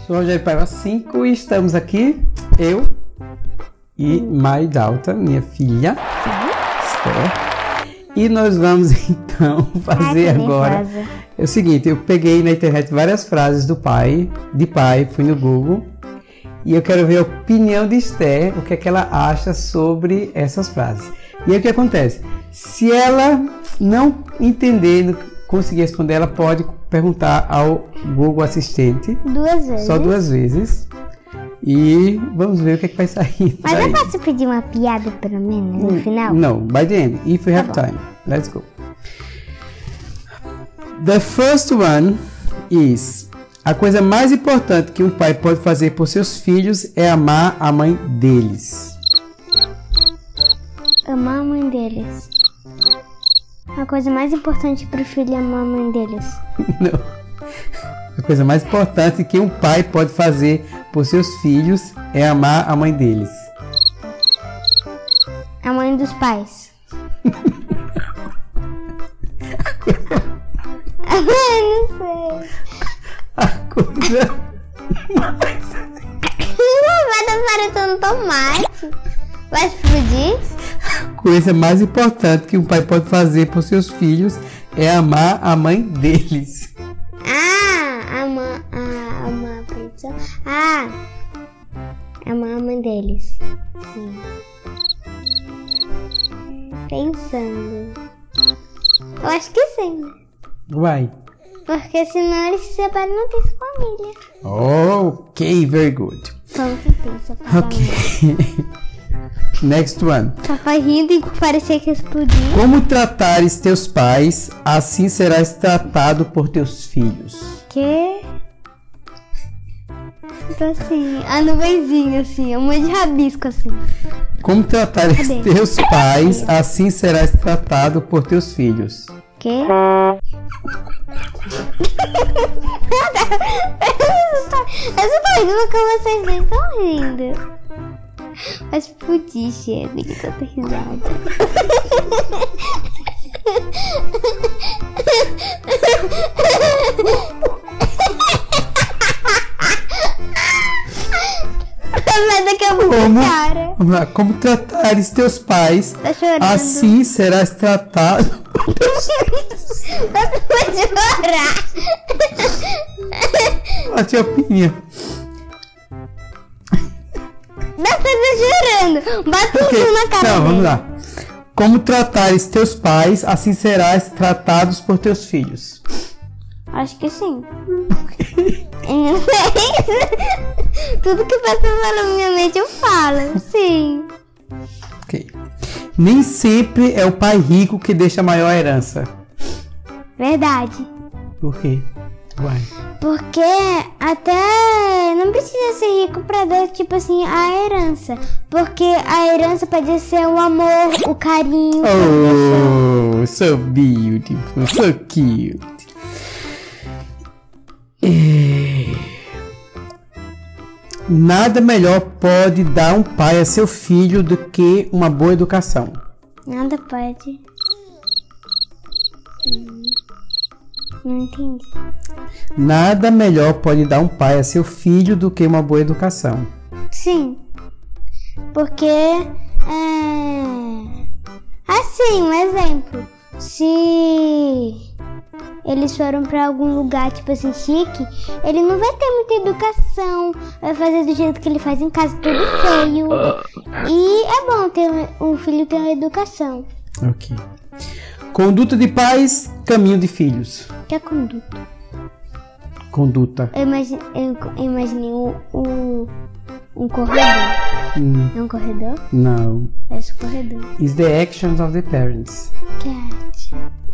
Sou Rogério Paiva 5 e estamos aqui, eu e Mai Dalta, minha filha, Esther. E nós vamos então fazer agora. É o seguinte, eu peguei na internet várias frases de pai, fui no Google. E eu quero ver a opinião de Esther, o que é que ela acha sobre essas frases. E aí o que acontece? Se ela não entender, não conseguir responder, ela pode perguntar ao Google Assistente. 2 vezes. Só 2 vezes. E vamos ver o que é que vai sair. Mas eu posso pedir uma piada pelo menos no final? No, by the end, if we have time. Let's go. The first one is... A coisa mais importante que um pai pode fazer por seus filhos é amar a mãe deles. Amar a mãe deles. A coisa mais importante para o filho é amar a mãe deles. Não. A coisa mais importante que um pai pode fazer por seus filhos é amar a mãe deles. A mãe dos pais. Não sei. A coisa mais... Vai parecendo tomate. Vai explodir? A coisa mais importante que um pai pode fazer por seus filhos é amar a mãe deles. Amar a mãe deles. Sim. Pensando. Eu acho que sim. Vai. Porque senão eles se separam e não tem família. Ok, very good. Como que pensa, papai? Ok. Next one. Papai rindo e parecia que explodiu. Como tratares teus pais, assim serás tratado por teus filhos. Que? Tipo assim, a nuvenzinha assim, um monte de rabisco assim. Como tratares teus pais, assim serás tratado por teus filhos. Que? Essa pergunta que vocês nem estão rindo. Vai explodir, chega de tanta risada. Mas daqui a pouco, cara. Vamos lá. Como tratares teus pais, assim serás tratado por teus filhos. Você pode chorar. A tua opinião. Dá pra estar chorando. Bate isso na cara. Não, vamos lá. Como tratares teus pais, assim serás tratados por teus filhos. Acho que sim. Eu não sei. Tudo que passa na minha mente eu falo. Sim. Ok. Nem sempre é o pai rico que deixa a maior herança. Verdade. Por quê? Vai. Porque até não precisa ser rico pra dar, tipo assim, a herança. Porque a herança pode ser o amor, o carinho. Oh, so beautiful, so cute. Nada melhor pode dar um pai a seu filho do que uma boa educação. Nada pode. Não entendi. Nada melhor pode dar um pai a seu filho do que uma boa educação. Sim. Porque assim, um exemplo. Se eles foram pra algum lugar, tipo assim, chique, ele não vai ter muita educação, vai fazer do jeito que ele faz em casa, tudo feio. E é bom ter um filho ter uma educação. Ok. Conduta de pais, caminho de filhos. O que é conduta? Conduta. Eu imaginei um corredor. É um corredor? Não. É esse corredor. Is the actions of the parents. Cat.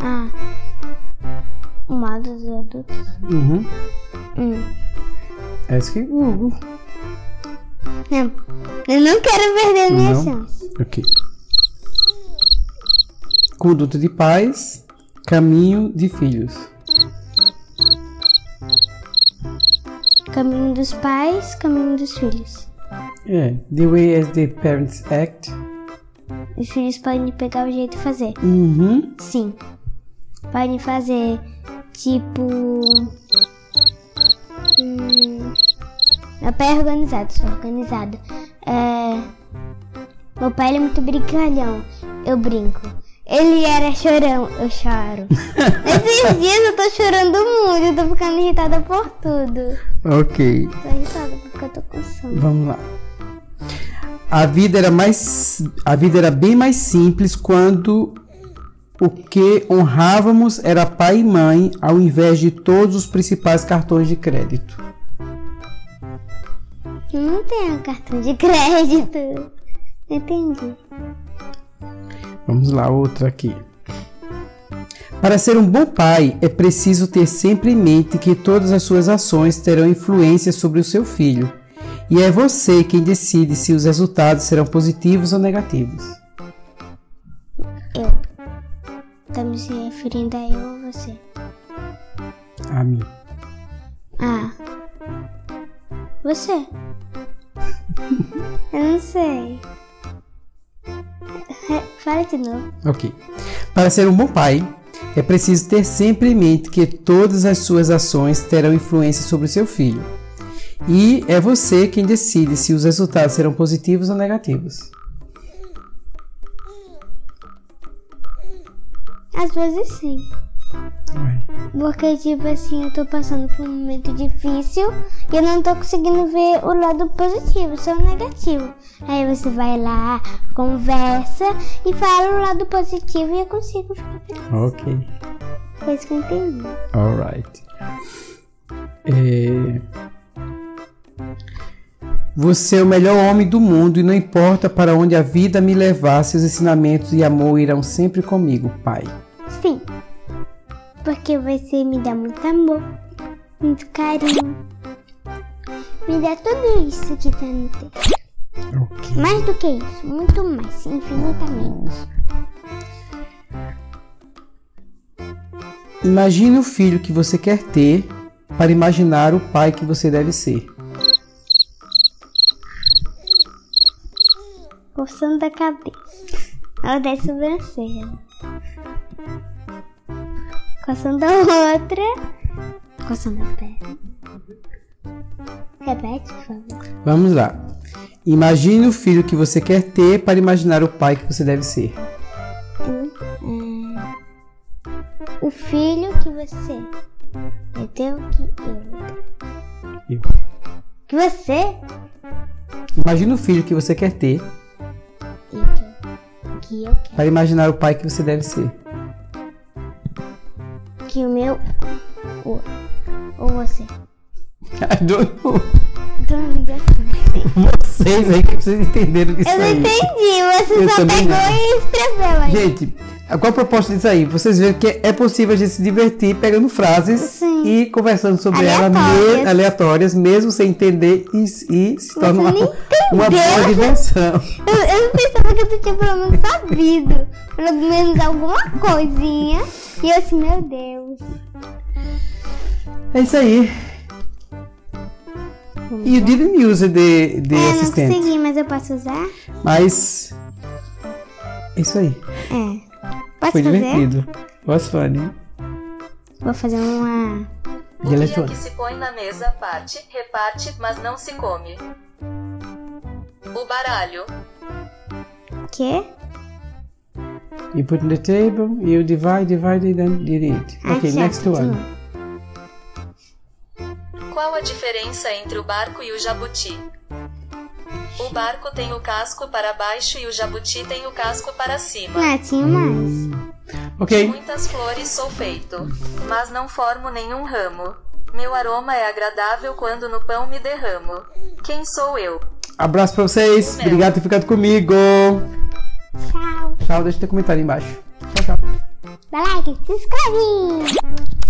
O modo dos adultos. Uhum. Esse que é Google. Não. Eu não quero perder a minha chance. Ok. Conduta de pais, caminho de filhos. Caminho dos pais, caminho dos filhos. The way as the parents act. Os filhos podem pegar o jeito de fazer. Uhum. Sim. Podem fazer, tipo... Meu pai é organizado, sou organizada. Meu pai ele é muito brincalhão, eu brinco. Ele era chorão, eu choro. Esses dias eu tô chorando muito, eu tô ficando irritada por tudo. Ok. Tô irritada porque eu tô com sono. Vamos lá. A vida era bem mais simples quando o que honrávamos era pai e mãe ao invés de todos os principais cartões de crédito. Não tenho cartão de crédito. Entendi. Vamos lá, outra aqui. Para ser um bom pai, é preciso ter sempre em mente que todas as suas ações terão influência sobre o seu filho. E é você quem decide se os resultados serão positivos ou negativos. Eu. Tá me se referindo a eu ou você? A mim. Ah. Você? Eu não sei. Fala de novo. Ok. Para ser um bom pai, é preciso ter sempre em mente que todas as suas ações terão influência sobre o seu filho. E é você quem decide se os resultados serão positivos ou negativos. Às vezes sim. Porque, tipo assim, eu tô passando por um momento difícil e eu não tô conseguindo ver o lado positivo, só o negativo. Aí você vai lá, conversa e fala o lado positivo e eu consigo ficar feliz. Ok. Foi isso que eu entendi. Alright. Você é o melhor homem do mundo e não importa para onde a vida me levar, seus ensinamentos e amor irão sempre comigo, pai. Sim. Porque você me dá muito amor, muito carinho. Me dá tudo isso que tá no texto. Ok. Mais do que isso, muito mais, infinitamente. Imagine o filho que você quer ter para imaginar o pai que você deve ser. Coçando da cabeça. Ou da sobrancelha. Coçando a outra. Coçando a perna. Repete, por favor. Vamos lá. Imagine o filho que você quer ter para imaginar o pai que você deve ser. O filho que você é teu que eu. Que você? Imagine o filho que você quer ter E que eu quero. para imaginar o pai que você deve ser. Que o meu. Ou você. I don't know. Tô ligando. Vocês aí que vocês entenderam disso aí. Eu não entendi, você Eu só também pegou não. e escreveu aí. Gente, qual a proposta disso aí? Vocês veem que é possível a gente se divertir pegando frases Sim. e conversando sobre Aleatórias. elas aleatórias, mesmo sem entender e se torna Você uma nem boa entendeu? diversão. Eu pensava que tu tinha pelo menos sabido. Pelo menos alguma coisinha. E eu assim, meu Deus. É isso aí. You didn't use the Não assistant. consegui, mas eu posso usar? Mas é isso aí. Posso Foi fazer? divertido. Was funny. Vou fazer uma... O E dia eletrônico. que se põe na mesa parte, reparte, mas não se come. O baralho. Quê? You put on the table, you divide, and then eat. Okay, certo, next de one. novo. Qual a diferença entre o barco e o jabuti? O barco tem o casco para baixo e o jabuti tem o casco para cima. Ah, tinha mais. Ok. Muitas flores sou feito, mas não formo nenhum ramo. Meu aroma é agradável quando no pão me derramo. Quem sou eu? Abraço pra vocês. Meu. Obrigado por ter ficado comigo. Tchau. Tchau, deixa teu comentário aí embaixo. Tchau, tchau. Dá like, se inscreve.